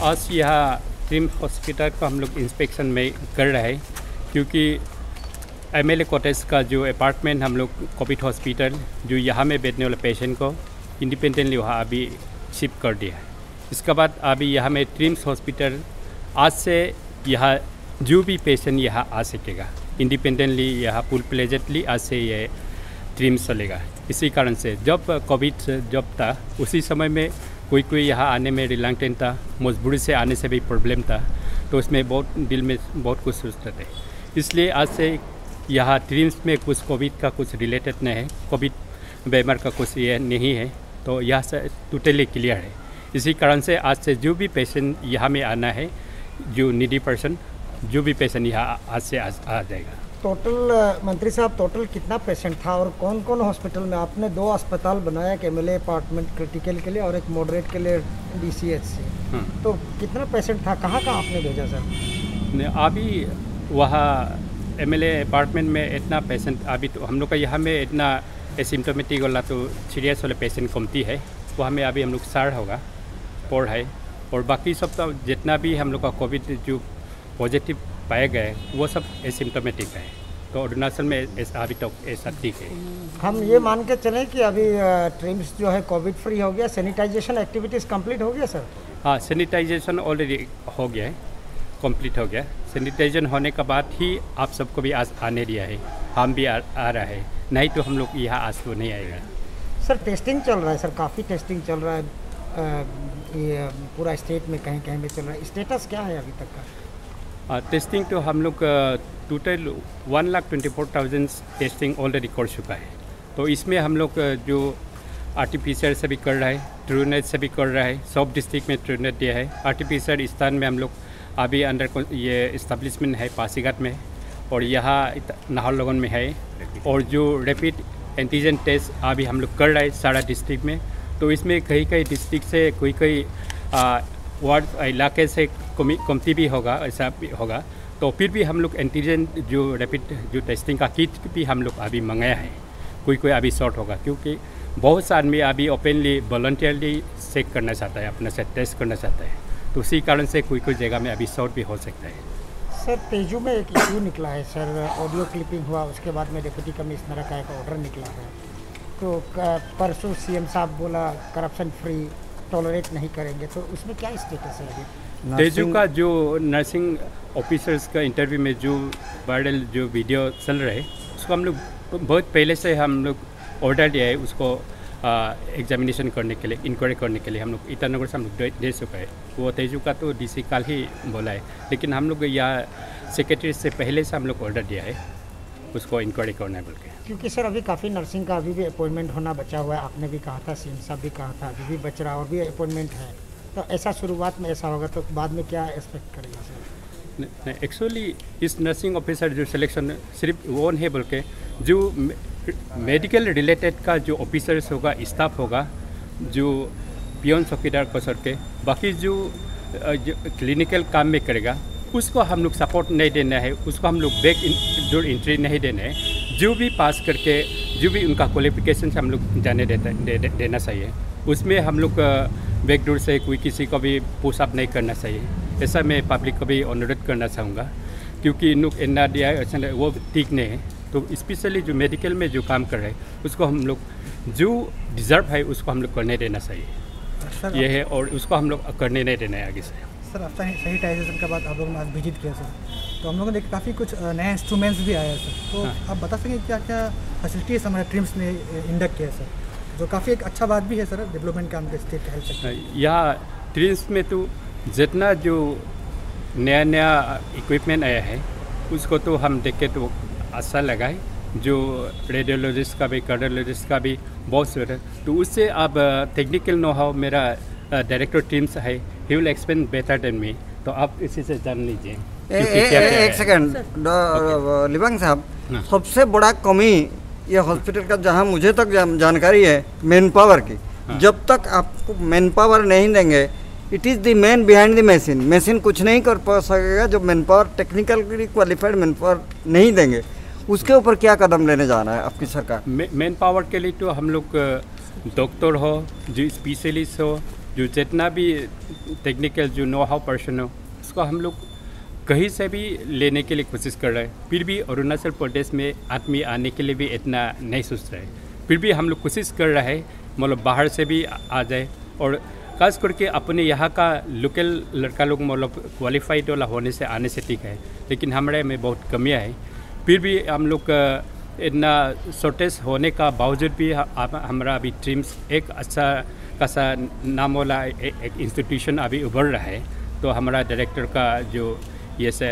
आज यहाँ TRIMS hospital को हम लोग इंस्पेक्शन में कर रहे हैं, क्योंकि एमएलए कॉटेज का जो अपार्टमेंट हम लोग कोविड हॉस्पिटल जो यहाँ में बैठने वाले पेशेंट को इंडिपेंडेंटली वहाँ अभी शिफ्ट कर दिया है। इसके बाद अभी यहाँ में ट्रिम्स हॉस्पिटल आज से यहाँ जो भी पेशेंट यहाँ आ सकेगा इंडिपेंडेंटली, यहाँ फुल प्लेजेंटली आज से ये ट्रिम्स चलेगा। इसी कारण से जब कोविड जब था उसी समय में कोई यहाँ आने में रिलैक्टेंट था, मजबूरी से आने से भी प्रॉब्लम था, तो उसमें बहुत दिल में बहुत कुछ सोचते थे। इसलिए आज से यहाँ ट्रिम्स में कुछ कोविड का कुछ रिलेटेड नहीं है, कोविड बीमार का कुछ ये नहीं है, तो यहाँ से टोटली क्लियर है। इसी कारण से आज से जो भी पेशेंट यहाँ में आना है, जो नीडी पर्सन जो भी पेशेंट यहाँ आज से आ जाएगा। टोटल मंत्री साहब टोटल कितना पेशेंट था और कौन कौन हॉस्पिटल में? आपने 2 अस्पताल बनाया, एक एमएलए अपार्टमेंट क्रिटिकल के लिए और एक मॉडरेट के लिए DCH से, तो कितना पेशेंट था, कहाँ कहाँ आपने भेजा सर? अभी वहाँ एमएलए अपार्टमेंट में इतना पेशेंट अभी तो हम लोग का यहाँ में इतना एसिम्टोमेटिक वाला तो सीरियस वाले पेशेंट कमती है, वहाँ में अभी हम लोग 60 होगा पोर है, और बाकी सब तो जितना भी हम लोग का कोविड जो पॉजिटिव पाए गए वो सब एसिम्टोमेटिक है। तो अरुणाचल में अभी तो ऐसा ठीक है। हम ये मान के चलें कि अभी ट्रिम्स जो है कोविड फ्री हो गया, सैनिटाइजेशन एक्टिविटीज़ कंप्लीट हो गया सर? हाँ, सैनिटाइजेशन ऑलरेडी हो गया है, कंप्लीट हो गया। सैनिटाइजेशन होने के बाद ही आप सबको भी आज आने दिया है, हम भी आ रहा है, नहीं तो हम लोग यहाँ आज तो नहीं आएगा। सर टेस्टिंग चल रहा है सर, काफ़ी टेस्टिंग चल रहा है, ये पूरा स्टेट में कहीं कहीं में चल रहा है, स्टेटस क्या है अभी तक का? टेस्टिंग तो हम लोग टोटल 1,24,000 टेस्टिंग ऑलरेडी कर चुका है। तो इसमें हम लोग जो RT-PCR से भी कर रहा है, ट्रूनेट से भी कर रहा है, सब डिस्ट्रिक्ट में ट्रूनेट दिया है। RT-PCR स्थान में हम लोग अभी अंडर ये इस्टेब्लिशमेंट है पासीघाट में, और यहाँ नाहरलगुन में है, और जो रैपिड एंटीजन टेस्ट अभी हम लोग कर रहे हैं सारा डिस्ट्रिक्ट में। तो इसमें कई डिस्ट्रिक्ट से कोई वार्ड इलाके से कमती भी होगा, ऐसा भी होगा, तो फिर भी हम लोग एंटीजन जो रैपिड जो टेस्टिंग का किट भी हम लोग अभी मंगाया है। कोई अभी शॉर्ट होगा, क्योंकि बहुत से आदमी अभी ओपनली वॉलंटियरली चेक करना चाहता है, अपने से टेस्ट करना चाहता है, तो उसी कारण से कोई जगह में अभी शॉर्ट भी हो सकता है। सर तेजू में एक इशू निकला है सर, ऑडियो क्लिपिंग हुआ, उसके बाद में डिप्टी कमिश्नर का एक ऑर्डर निकला है, तो परसों CM साहब बोला करप्शन फ्री टॉलरेट नहीं करेंगे, तो उसमें क्या स्टेटस है अभी? तेजू का जो नर्सिंग ऑफिसर्स का इंटरव्यू में जो वायरल जो वीडियो चल रहा है, उसको हम लोग बहुत पहले से हम लोग ऑर्डर दिया है, उसको एग्जामिनेशन करने के लिए, इंक्वायरी करने के लिए हम लोग ईटानगर से हम लोग दे चुका है। वो तेजू का तो DC कल ही बोला है, लेकिन हम लोग यहाँ सेक्रेटरी से पहले से हम लोग ऑर्डर दिया है उसको इंक्वायरी करना है बोल के। क्योंकि सर अभी काफ़ी नर्सिंग का अभी भी अपॉइंटमेंट होना बचा हुआ है, आपने भी कहा था, CM साहब भी कहा था, अभी भी बच रहा और भी अपॉइंटमेंट है, तो ऐसा शुरुआत में ऐसा होगा तो बाद में क्या एक्सपेक्ट करेगा सर? नहीं, एक्चुअली इस नर्सिंग ऑफिसर जो सिलेक्शन सिर्फ वो नहीं बोल के, जो मेडिकल रिलेटेड का जो ऑफिसर्स होगा, स्टाफ होगा, जो पियोन चौकीदार कसर के, बाकी जो क्लिनिकल काम में करेगा, उसको हम लोग सपोर्ट नहीं देना है, उसको हम लोग बैक डोर एंट्री नहीं देना है। जो भी पास करके जो भी उनका क्वालिफिकेशन से हम लोग जाने देना चाहिए, उसमें हम लोग बैक डोर से कोई किसी को भी पुश अप नहीं करना चाहिए। ऐसा मैं पब्लिक को भी अनुरोध करना चाहूँगा, क्योंकि इन लोग NRDI वो ठीक नहीं है। तो स्पेशली जो मेडिकल में जो काम कर रहे हैं उसको हम लोग जो डिज़र्व है उसको हम लोग करने देना चाहिए, ये है, और उसको हम लोग करने नहीं देना है आगे से। सर आफ्टर सैनिटाइजेशन के बाद आप लोगों ने आज विजिट किया सर, तो हम लोगों ने देखा काफ़ी कुछ नए इंस्ट्रूमेंट्स भी आए हैं सर, तो आप बता सकेंगे क्या क्या फैसिलिटीज़ हमारे ट्रिम्स ने इंडक्ट किया है सर, जो काफ़ी एक अच्छा बात भी है सर डेवलपमेंट का हमको स्टेट हेल्थ सेक्टर। यहाँ ट्रिम्स में तो जितना जो नया इक्विपमेंट आया है उसको तो हम देख के तो अच्छा लगा है, जो रेडियोलॉजिस्ट का भी कार्डियोलॉजिस्ट का भी बहुत सारा, तो उससे अब टेक्निकल नो हाउ मेरा डायरेक्टर टीम्स है, he will explain better than me, तो आप इसी से जान लीजिए। एक सेकंड लिबांग साहब, सबसे बड़ा कमी ये हॉस्पिटल का, जहाँ मुझे तक जानकारी है, मैन पावर की। जब तक आपको मैन पावर नहीं देंगे, it is the man behind the machine कुछ नहीं कर पा सकेगा। जब man power technically qualified man power नहीं देंगे, उसके ऊपर क्या कदम लेने जा रहा है आपकी सरकार? मैन पावर के लिए तो हम लोग डॉक्टर हो, जो स्पेशलिस्ट हो, जो जितना भी टेक्निकल जो नो हाउ पर्सन हो उसको हम लोग कहीं से भी लेने के लिए कोशिश कर रहे हैं। फिर भी अरुणाचल प्रदेश में आदमी आने के लिए भी इतना नहीं सोच रहे, फिर भी हम लोग कोशिश कर रहे हैं मतलब बाहर से भी आ जाए, और खास करके अपने यहाँ का लोकल लड़का लोग मतलब क्वालिफाइड वाला होने से आने से ठीक है, लेकिन हमारे में बहुत कमियाँ है। फिर भी हम लोग इतना शॉर्टेज होने का बावजूद भी हमारा अभी ट्रिम्स एक अच्छा खासा नाम वाला एक इंस्टीट्यूशन अभी उभर रहा है। तो हमारा डायरेक्टर का जो ये से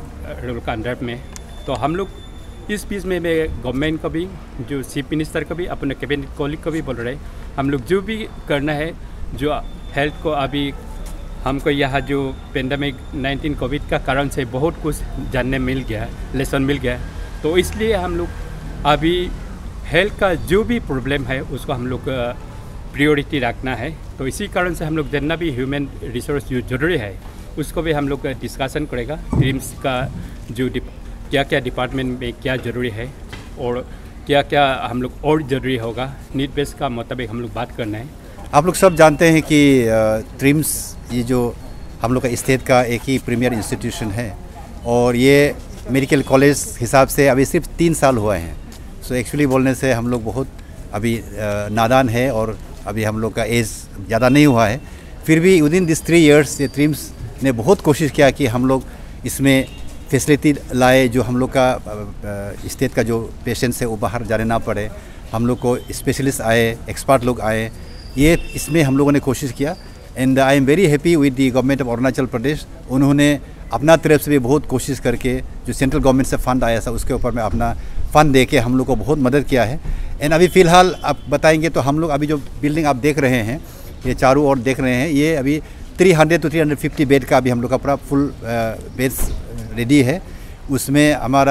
रोल का अंडर में, तो हम लोग इस बीच में गवर्नमेंट को भी, जो चीफ मिनिस्टर को भी, अपने कैबिनेट कॉलीग को भी बोल रहे हैं हम लोग जो भी करना है, जो हेल्थ को अभी हमको यहाँ जो पेंडेमिक 19 कोविड का कारण से बहुत कुछ जानने मिल गया, लेसन मिल गया, तो इसलिए हम लोग अभी हेल्थ का जो भी प्रॉब्लम है उसको हम लोग प्रायोरिटी रखना है। तो इसी कारण से हम लोग जितना भी ह्यूमन रिसोर्स जो जरूरी है उसको भी हम लोग डिस्कशन करेगा। ट्रिम्स का जो क्या क्या डिपार्टमेंट में क्या ज़रूरी है और क्या क्या हम लोग और ज़रूरी होगा, नीड बेस का मुताबिक हम लोग बात करना है। आप लोग सब जानते हैं कि ट्रिम्स ये जो हम लोग का स्टेट का एक ही प्रीमियर इंस्टीट्यूशन है, और ये मेडिकल कॉलेज हिसाब से अभी सिर्फ 3 साल हुए हैं। सो एक्चुअली बोलने से हम लोग बहुत अभी नादान है और अभी हम लोग का एज ज़्यादा नहीं हुआ है। फिर भी विदिन दिस 3 इयर्स ये ट्रिम्स ने बहुत कोशिश किया कि हम लोग इसमें फैसिलिटी लाए, जो हम लोग का स्टेट का जो पेशेंट्स है वो बाहर जाने ना पड़े, हम लोग को स्पेशलिस्ट आए, एक्सपर्ट लोग आए, ये इसमें हम लोगों ने कोशिश किया। And I am very happy with the government of Arunachal Pradesh. उन्होंने अपना तरफ से भी बहुत कोशिश करके जो सेंट्रल गवर्नमेंट से फ़ंड आया था उसके ऊपर में अपना फ़ंड दे के हम लोग को बहुत मदद किया है। एंड अभी फ़िलहाल आप बताएंगे तो हम लोग अभी जो बिल्डिंग आप देख रहे हैं, ये चारों ओर देख रहे हैं, ये अभी 300 to 350 बेड का अभी हम लोग का पूरा फुल बेड्स रेडी है। उसमें हमारा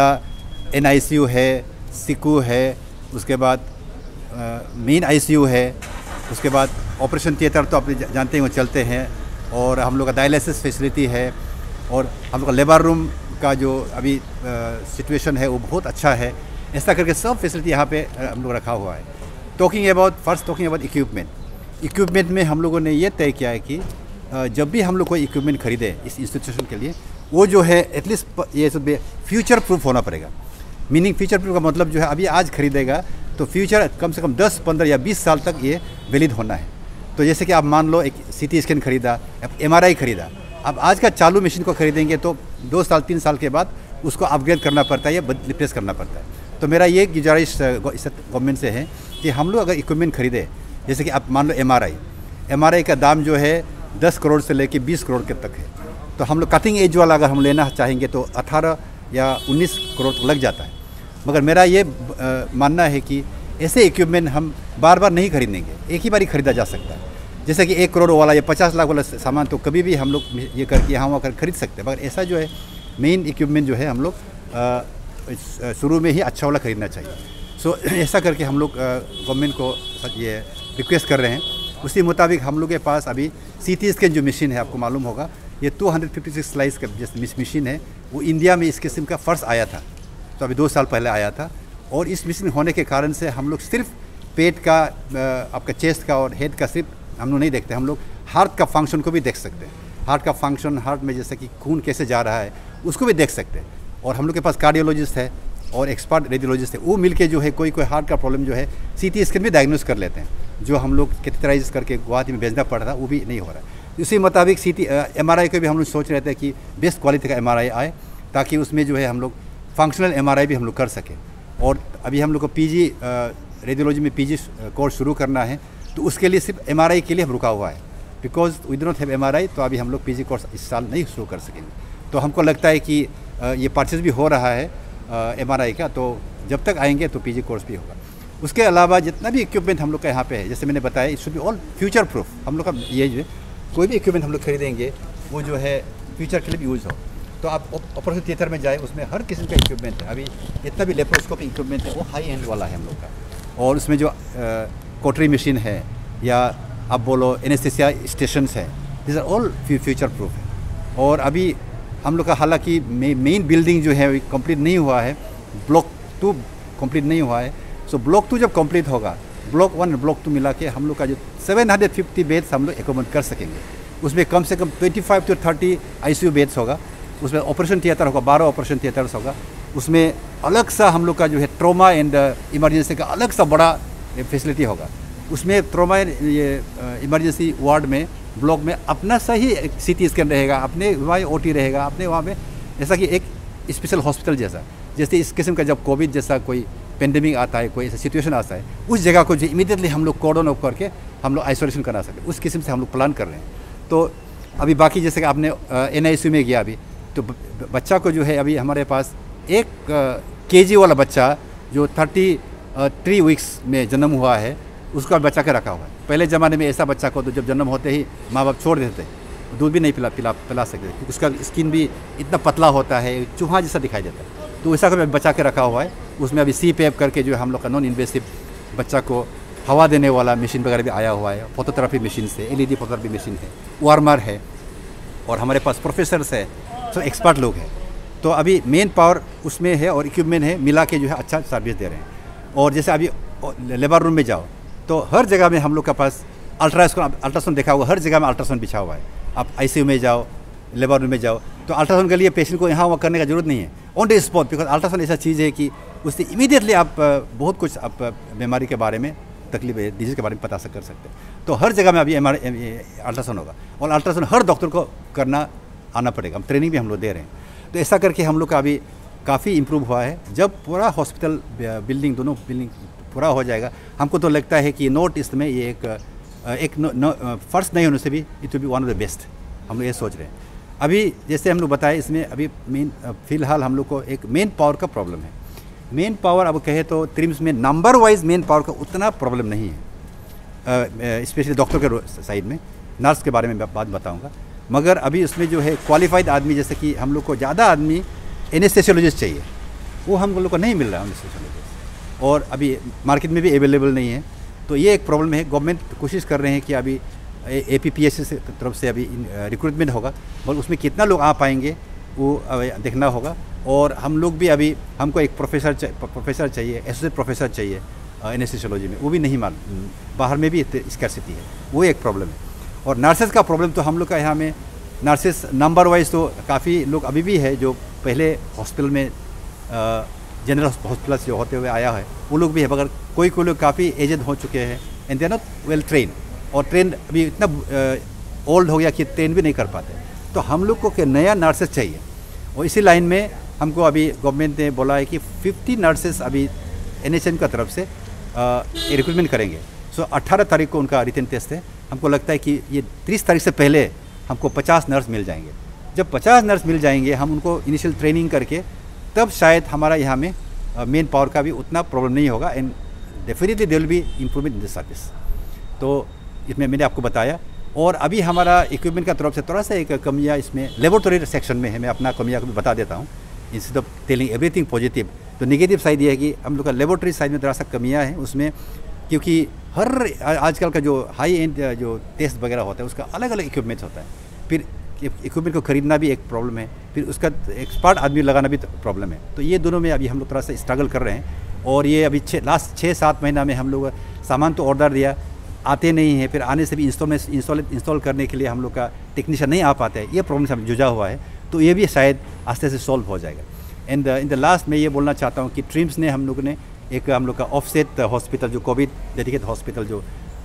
NICU है, सिकू है, उसके बाद मेन ICU है, उसके बाद ऑपरेशन थिएटर तो आप जानते हैं वो चलते हैं, और हम लोग का डायलिसिस फैसिलिटी है, और हम लोग का लेबर रूम का जो अभी सिचुएशन है वो बहुत अच्छा है। ऐसा करके सब फैसिलिटी यहाँ पे हम लोग रखा हुआ है। टॉकिंग अबाउट इक्विपमेंट में हम लोगों ने ये तय किया है कि जब भी हम लोग कोई इक्विपमेंट खरीदे इस इंस्टीट्यूशन के लिए, वो जो है एटलीस्ट ये सब फ्यूचर प्रूफ होना पड़ेगा। मीनिंग फ्यूचर प्रूफ का मतलब जो है अभी आज खरीदेगा तो फ्यूचर कम से कम 10, 15 या 20 साल तक ये वैलिड होना है। तो जैसे कि आप मान लो एक CT स्कैन खरीदा, MRI खरीदा, अब आज का चालू मशीन को खरीदेंगे तो 2 साल 3 साल के बाद उसको अपग्रेड करना पड़ता है या रिप्लेस करना पड़ता है। तो मेरा ये गुजारिश गवर्नमेंट से है कि हम लोग अगर इक्विपमेंट खरीदे, जैसे कि आप मान लो MRI का दाम जो है 10 करोड़ से लेके 20 करोड़ के तक है, तो हम लोग कटिंग एज वाला अगर हम लेना चाहेंगे तो 18 या 19 करोड़ तक लग जाता है। मगर मेरा ये मानना है कि ऐसे इक्विपमेंट हम बार बार नहीं खरीदेंगे, एक ही बार ही खरीदा जा सकता है। जैसे कि 1 करोड़ वाला या 50 लाख वाला सामान तो कभी भी हम लोग ये करके यहाँ वहाँ कर खरीद सकते हैं, मगर ऐसा जो है मेन इक्विपमेंट जो है हम लोग शुरू में ही अच्छा वाला खरीदना चाहिए। सो ऐसा करके हम लोग गवर्नमेंट को ये रिक्वेस्ट कर रहे हैं। उसी मुताबिक हम लोग के पास अभी CT स्कैन जो मशीन है, आपको मालूम होगा, ये 256 स्लाइस का जिस मशीन है वो इंडिया में इस किस्म का फर्स्ट आया था, तो अभी 2 साल पहले आया था। और इस मशीन होने के कारण से हम लोग सिर्फ पेट का, आपका चेस्ट का और हेड का सिर्फ हम लोग नहीं देखते, हम लोग हार्ट का फंक्शन को भी देख सकते हैं। हार्ट का फंक्शन, हार्ट में जैसे कि खून कैसे जा रहा है उसको भी देख सकते हैं। और हम लोग के पास कार्डियोलॉजिस्ट है और एक्सपर्ट रेडियोलॉजिस्ट है, वो मिलके जो है कोई हार्ट का प्रॉब्लम जो है CT स्कैन भी डायग्नोस कर लेते हैं, जो हम लोग कैथेटराइज करके गुवाहाटी में भेजना पड़ रहा था वो भी नहीं हो रहा है। इसी मुताबिक MRI को भी हम लोग सोच रहे थे कि बेस्ट क्वालिटी का MRI आए, ताकि उसमें जो है हम लोग फंक्शनल MRI भी हम लोग कर सकें। और अभी हम लोग को PG रेडियोलॉजी में PG कोर्स शुरू करना है, तो उसके लिए सिर्फ MRI के लिए हम रुका हुआ है, because we do not have MRI, तो अभी हम लोग PG कोर्स इस साल नहीं शुरू कर सकेंगे। तो हमको लगता है कि ये परचेज भी हो रहा है MRI का, तो जब तक आएंगे तो PG कोर्स भी होगा। उसके अलावा जितना भी इक्विपमेंट हम लोग का यहाँ पे है, जैसे मैंने बताया, it should be all future proof. हम लोग का ये जो कोई भी इक्विपमेंट हम लोग खरीदेंगे वो जो है फ्यूचर के लिए भी यूज़ हो। तो आप ऑपरेशन थिएटर में जाए, उसमें हर किस्म का इक्विपमेंट है। अभी जितना भी लेप्रोस्कोपी इक्विपमेंट है वो हाई एंड वाला है हम लोग का। और उसमें जो कोटरी मशीन है या आप बोलो एनेस्थीसिया स्टेशंस है, this are all future proof है। और अभी हम लोग का हालांकि मेन बिल्डिंग जो है कंप्लीट नहीं हुआ है, ब्लॉक 2 कंप्लीट नहीं हुआ है। सो ब्लॉक 2 जब कंप्लीट होगा ब्लॉक 1 और ब्लॉक 2 मिला के हम लोग का जो 750 बेड्स हम लोग एकोमोडेट कर सकेंगे। उसमें कम से कम 25 to 30 ICU बेड्स होगा, उसमें ऑपरेशन थिएटर होगा, 12 ऑपरेशन थिएटर्स होगा, उसमें अलग सा हम लोग का जो है ट्रॉमा एंड इमरजेंसी का अलग सा बड़ा फैसिलिटी होगा। उसमें ट्रॉमा ये इमरजेंसी वार्ड में ब्लॉक में अपना सा ही CT स्कैन रहेगा, अपने वहाँ OT रहेगा, अपने वहाँ में जैसा कि एक स्पेशल हॉस्पिटल जैसा, जैसे इस किस्म का जब कोविड जैसा कोई पेंडेमिक आता है, कोई ऐसा सिचुएशन आता है, उस जगह को जो इमीडिएटली हम लोग कॉर्डन ऑफ करके हम लोग आइसोलेशन करा सकते, उस किस्म से हम लोग प्लान कर रहे हैं। तो अभी बाकी जैसे कि आपने NICU में गया अभी, तो बच्चा को जो है अभी हमारे पास एक KG वाला बच्चा जो 33 वीक्स में जन्म हुआ है, उसका बच्चा के रखा हुआ है। पहले ज़माने में ऐसा बच्चा को तो जब जन्म होते ही माँ बाप छोड़ देते, दूध भी नहीं पिला सकते, क्योंकि उसका स्किन भी इतना पतला होता है, चूहा जैसा दिखाई देता है। तो वैसा को बचा के रखा हुआ है। उसमें अभी CPAP करके जो हम लोग का नॉन इन्वेसिव बच्चा को हवा देने वाला मशीन वगैरह भी आया हुआ है, फोटोथेरेपी मशीन से, LED फोटोथेरेपी मशीन है, वार्मर है, और हमारे पास प्रोफेसर्स है, सब एक्सपर्ट लोग हैं। तो अभी मेन पावर उसमें है और इक्विपमेंट है, मिला के जो है अच्छा सर्विस दे रहे हैं। और जैसे अभी लेबर रूम में जाओ तो हर जगह में हम लोग के पास अल्ट्रासाउंड देखा हुआ, हर जगह में अल्ट्रासाउंड बिछा हुआ है। आप ICU में जाओ, लेबर रूम में जाओ, तो अल्ट्रासाउंड के लिए पेशेंट को यहाँ वहाँ करने का जरूरत नहीं है, on the spot, because ultrasound ऐसा चीज़ है कि उससे इमीडिएटली आप बहुत कुछ आप बीमारी के बारे में, तकलीफ डिजीज़ के बारे में पता कर सकते हैं। तो हर जगह में अभी अल्ट्रासाउंड होगा, और अल्ट्रासाउंड हर डॉक्टर को करना आना पड़ेगा, हम ट्रेनिंग भी हम लोग दे रहे हैं। तो ऐसा करके हम लोग का अभी काफ़ी इम्प्रूव हुआ है। जब पूरा हॉस्पिटल बिल्डिंग, दोनों बिल्डिंग पूरा हो जाएगा, हमको तो लगता है कि नॉर्थ ईस्ट में ये एक फर्स्ट नहीं होने से भी it will be one of the best, हम लोग ये सोच रहे हैं। अभी जैसे हम लोग बताए, इसमें अभी फ़िलहाल हम लोग को एक मेन पावर का प्रॉब्लम है। मेन पावर अब कहे तो ट्रिम्स में नंबर वाइज मेन पावर का उतना प्रॉब्लम नहीं है, स्पेशली डॉक्टर के साइड में। नर्स के बारे में बात बताऊंगा, मगर अभी उसमें जो है क्वालिफाइड आदमी, जैसे कि हम लोग को ज़्यादा आदमी एनेस्थेसियोलॉजिस्ट चाहिए, वो हम लोग को नहीं मिल रहा है एनेस्थेसियोलॉजिस्ट, और अभी मार्केट में भी अवेलेबल नहीं है। तो ये एक प्रॉब्लम है। गवर्नमेंट कोशिश कर रहे हैं कि अभी APPSC से तरफ से अभी रिक्रूटमेंट होगा, मगर उसमें कितना लोग आ पाएंगे वो देखना होगा। और हम लोग भी अभी, हमको एक प्रोफेसर चाहिए, एसोसिएट प्रोफेसर चाहिए एनेस्थेसियोलॉजी में, वो भी नहीं बाहर में भी स्कैर्सिटी है, वो एक प्रॉब्लम है। और नर्सेज का प्रॉब्लम तो हम लोग का यहाँ में नर्सेज नंबर वाइज तो काफ़ी लोग अभी भी है जो पहले हॉस्पिटल में जनरल हॉस्पिटल जो होते हुए आया है, वो लोग भी है, मगर कोई लोग काफ़ी एजेड हो चुके हैं and they are not well train, और ट्रेन अभी इतना ओल्ड हो गया कि ट्रेन भी नहीं कर पाते। तो हम लोग को नया नर्सेज चाहिए, और इसी लाइन में हमको अभी गवर्नमेंट ने बोला है कि 50 नर्सेज अभी NHM का तरफ से रिक्रूटमेंट करेंगे। सो 18 तारीख को उनका रिटन टेस्ट है। हमको लगता है कि ये 30 तारीख से पहले हमको 50 नर्स मिल जाएंगे। जब 50 नर्स मिल जाएंगे, हम उनको इनिशियल ट्रेनिंग करके, तब शायद हमारा यहाँ में मेन पावर का भी उतना प्रॉब्लम नहीं होगा, and definitely there will be improvement in the service. तो इसमें मैंने आपको बताया। और अभी हमारा इक्विपमेंट का तरफ से थोड़ा सा एक कमियाँ इसमें लेबोरेटरी सेक्शन में है। मैं अपना कमियाँ को भी बता देता हूँ, instead of telling everything positive. तो नेगेटिव साइड ये है कि हम लोग का लेबोरेटरी साइड में थोड़ा सा कमियाँ हैं उसमें, क्योंकि हर आजकल का जो हाई एंड जो टेस्ट वगैरह होता है उसका अलग अलग इक्विपमेंट होता है। फिर इक्विपमेंट को खरीदना भी एक प्रॉब्लम है, फिर उसका एक्सपर्ट आदमी लगाना भी प्रॉब्लम है। तो ये दोनों में अभी हम लोग थोड़ा सा स्ट्रगल कर रहे हैं। और ये अभी लास्ट 6-7 महीना में हम लोग सामान तो ऑर्डर दिया, आते नहीं है, फिर आने से भी इंस्टॉल करने के लिए हम लोग का टेक्नीशियन नहीं आ पाता है। ये प्रॉब्लम से जुझा हुआ है, तो ये भी शायद आस्ते से सॉल्व हो जाएगा। एंड इन द लास्ट मैं ये बोलना चाहता हूँ कि ट्रिम्स ने हम लोग ने एक हम लोग का ऑफसेट हॉस्पिटल जो कोविड डेडिकेटेड हॉस्पिटल जो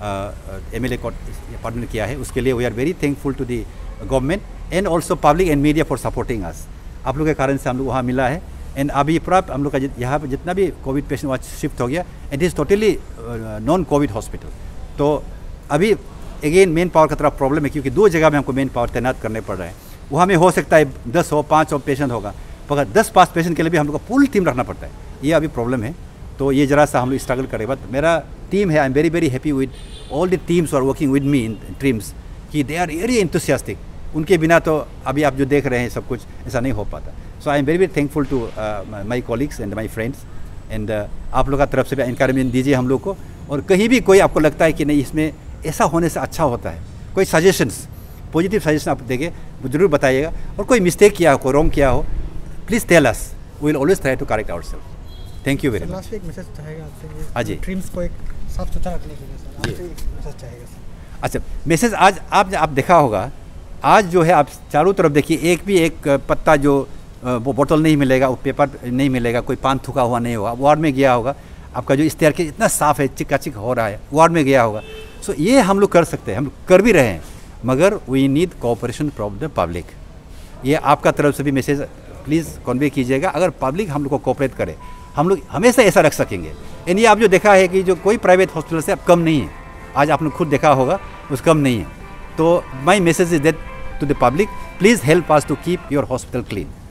MLA को पार्टनर किया है, उसके लिए we are very thankful to the government and also public and media for supporting us. आप लोग के कारण से हम लोग वहाँ मिला है। एंड अभी पूरा हम लोग का यहाँ पर जितना भी कोविड पेशेंट वहाँ शिफ्ट हो गया, it is totally non covid hospital. तो अभी अगेन मेन पावर का तरफ प्रॉब्लम है, क्योंकि 2 जगह में हमको मेन पावर तैनात करने पड़ रहे हैं। वहाँ में हो सकता है 10 हो, 5 हो पेशेंट होगा, मगर 10-5 पेशेंट के लिए भी हम लोग को फुल टीम रखना पड़ता है। ये अभी प्रॉब्लम है। तो ये ज़रा सा हम लोग स्ट्रगल करें। बट मेरा टीम है, I am very very happy with all the teams are working with me in TRIHMS, कि दे आर वेरी एंथुसियास्टिक। उनके बिना तो अभी आप जो देख रहे हैं सब कुछ ऐसा नहीं हो पाता। So I am very very thankful to my colleagues and my friends. And आप लोग का तरफ से भी इंकरेजमेंट दीजिए हम लोग को। और कहीं भी कोई आपको लगता है कि नहीं इसमें ऐसा होने से अच्छा होता है, कोई सजेशंस, पॉजिटिव सजेशन आप देंगे, ज़रूर बताइएगा। और कोई मिस्टेक किया हो, कोई रॉन्ग किया हो, please tell us, we will always try to correct ourself. Thank you very much. Last एक मैसेज चाहेगा आपसे? हाँ जी। ट्रिम्स को एक साफ सुथरा रखने के लिए सर, आपसे मैसेज चाहेगा सर। अच्छा, मैसेज आज आप देखा होगा, आज जो है आप चारों तरफ देखिए, एक भी एक पत्ता जो वो बोतल नहीं मिलेगा, वो पेपर नहीं मिलेगा, कोई पान थूका हुआ नहीं होगा। वार्ड में गया होगा, आपका जो इस्तेहार के इतना साफ़ है, चिकाचिक हो रहा है, वार्ड में गया होगा। सो ये हम लोग कर सकते हैं, हम लोग कर भी रहे हैं, मगर we need cooperation from the public. ये आपका तरफ से भी मैसेज प्लीज़ कन्वे कीजिएगा। अगर पब्लिक हम लोग को कोऑपरेट करे, हम लोग हमेशा ऐसा रख सकेंगे। यानी आप जो देखा है कि जो कोई प्राइवेट हॉस्पिटल से अब कम नहीं है, आज आपने खुद देखा होगा, उस कम नहीं है। तो my message is that to the public, please help us to keep your hospital clean.